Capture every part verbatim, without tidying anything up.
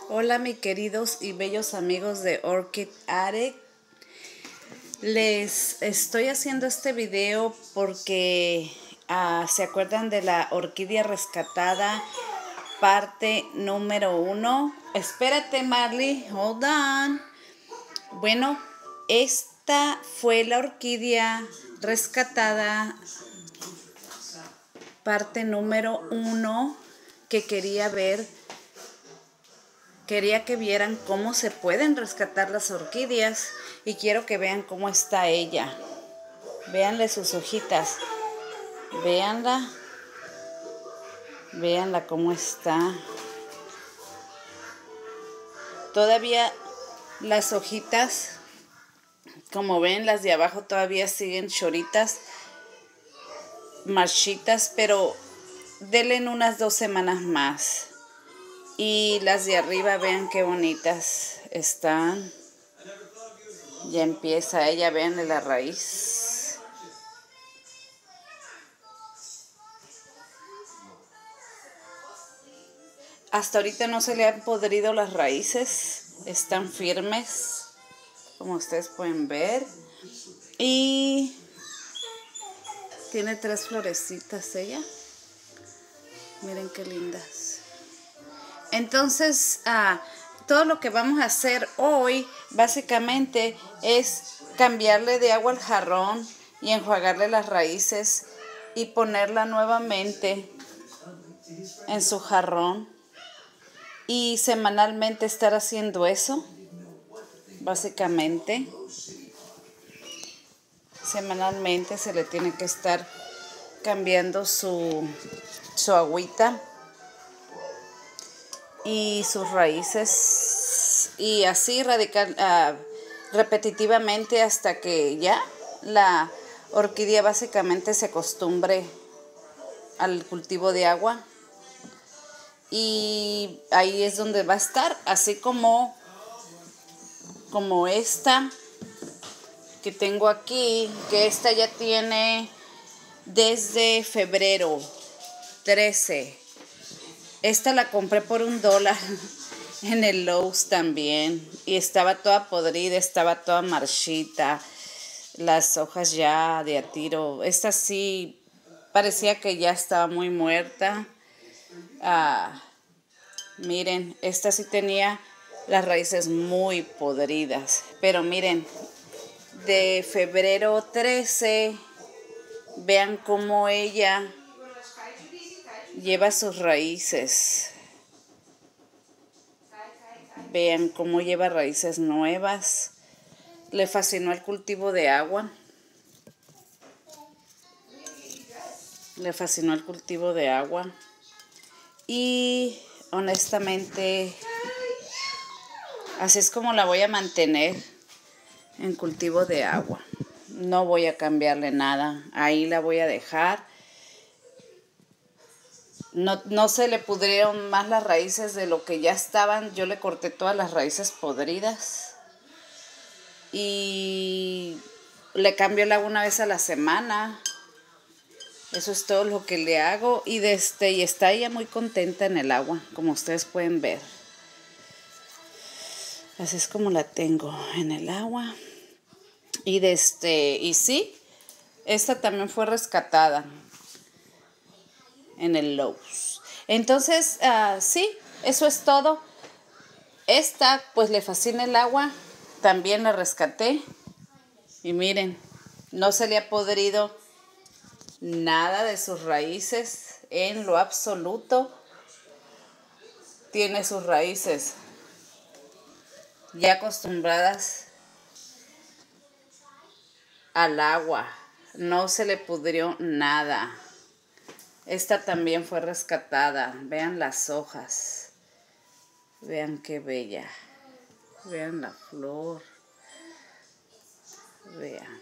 Hola mis queridos y bellos amigos de Orchid Attic. Les estoy haciendo este video porque uh, se acuerdan de la orquídea rescatada parte número uno. Espérate Marley, hold on. Bueno, esta fue la orquídea rescatada parte número uno que quería ver. Quería que vieran cómo se pueden rescatar las orquídeas y quiero que vean cómo está ella. Véanle sus hojitas. Véanla. Véanla cómo está. Todavía las hojitas, como ven, las de abajo todavía siguen choritas, marchitas, pero denle unas dos semanas más. Y las de arriba, vean qué bonitas están. Ya empieza ella, vean la raíz. Hasta ahorita no se le han podrido las raíces. Están firmes, como ustedes pueden ver. Y tiene tres florecitas ella. Miren qué lindas. Entonces, ah, todo lo que vamos a hacer hoy básicamente es cambiarle de agua al jarrón y enjuagarle las raíces y ponerla nuevamente en su jarrón y semanalmente estar haciendo eso. Básicamente, semanalmente se le tiene que estar cambiando su, su agüita y sus raíces y así radical, uh, repetitivamente hasta que ya la orquídea básicamente se acostumbre al cultivo de agua, y ahí es donde va a estar, así como como esta que tengo aquí, que esta ya tiene desde febrero trece. Esta la compré por un dólar en el Lowe's también. Y estaba toda podrida, estaba toda marchita. Las hojas ya de a tiro. Esta sí parecía que ya estaba muy muerta. Ah, miren, esta sí tenía las raíces muy podridas. Pero miren, de febrero trece, vean cómo ella lleva sus raíces. Vean cómo lleva raíces nuevas. Le fascinó el cultivo de agua. Le fascinó el cultivo de agua. Y honestamente, así es como la voy a mantener en cultivo de agua. No voy a cambiarle nada. Ahí la voy a dejar. No, no se le pudrieron más las raíces de lo que ya estaban. Yo le corté todas las raíces podridas. Y le cambio el agua una vez a la semana. Eso es todo lo que le hago. Y, desde, y está ella muy contenta en el agua, como ustedes pueden ver. Así es como la tengo en el agua. Y, desde, y sí, esta también fue rescatada en el Lowe's. Entonces, uh, sí, eso es todo. Esta, pues le fascina el agua. También la rescaté. Y miren, no se le ha podrido nada de sus raíces en lo absoluto. Tiene sus raíces ya acostumbradas al agua. No se le pudrió nada. Esta también fue rescatada. Vean las hojas. Vean qué bella. Vean la flor. Vean.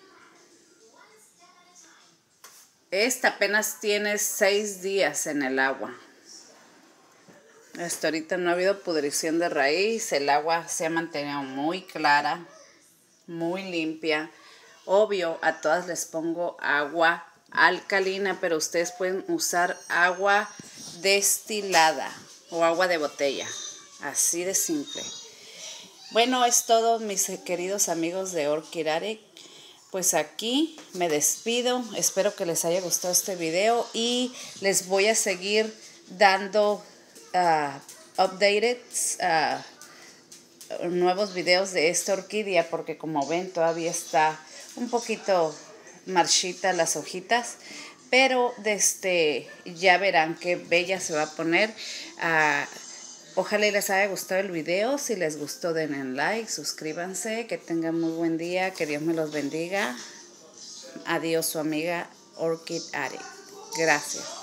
Esta apenas tiene seis días en el agua. Hasta ahorita no ha habido pudrición de raíz. El agua se ha mantenido muy clara, muy limpia. Obvio, a todas les pongo agua alcalina, pero ustedes pueden usar agua destilada o agua de botella. Así de simple. Bueno, es todo, mis queridos amigos de Orchid Addict. Pues aquí me despido. Espero que les haya gustado este video y les voy a seguir dando uh, updated uh, nuevos videos de esta orquídea, porque como ven todavía está un poquito marchita las hojitas, pero desde ya verán qué bella se va a poner. Uh, Ojalá les haya gustado el video. Si les gustó, denle like, suscríbanse, que tengan muy buen día, que Dios me los bendiga. Adiós, su amiga Orchid Addict. Gracias.